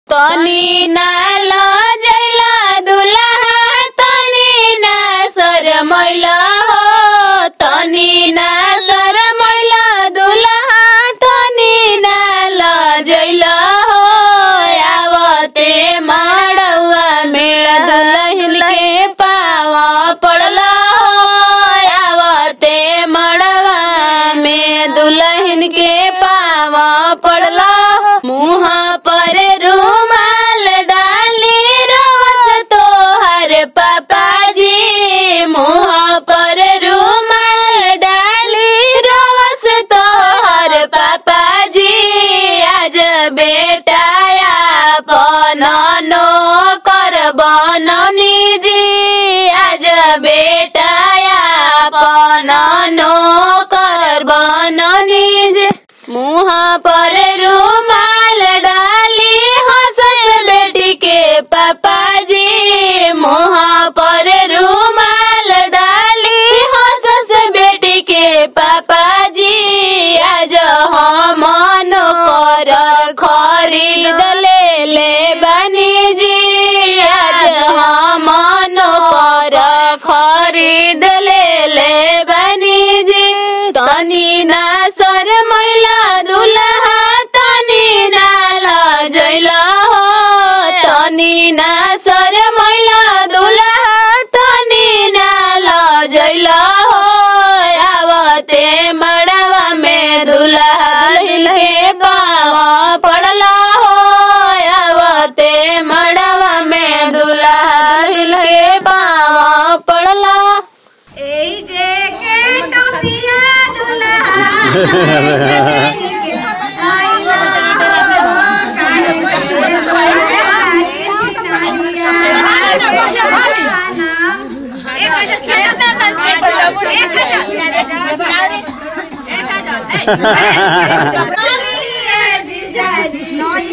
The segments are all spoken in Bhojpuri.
तनी ना लजैला दुल्हा तनी ना शरमैला हो तनी ना शरमैला दुल्हा तनी ना लजैला हो आवते माड़वा में दुल्हन के पावा पड़ला हो आवते माड़वा में दुल्हन के पावा पड़ला मुँह पर रुमाल डाली रोवत तोहर पापाजी मुँह पर रुमाल डाली रोवत तोहर पापाजी आज बेटाया पनो कर बननी जी आज बेटाया पनो कर बननी जी मुँह पर रुमाल डाली हंसत बेटी के पापाजी मुँह पर रुमाल डाली हंसत बेटी के पापाजी आज हम कर खरीद ले बनी जी आज हम कर खरीद ले बनी जी तनी ना शरमैला दुल्हा तनी ना लजैला हो तनी ना शरमैला दुल्हा तनी ना लजैला हो आवते मड़वा में दुल्हा दुल्हन के पावा पड़ला हो आवते मड़वा में दुल्हा दुल्हन के पावा पड़ला ए जे के टोपिया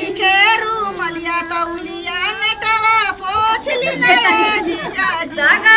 जीजाजी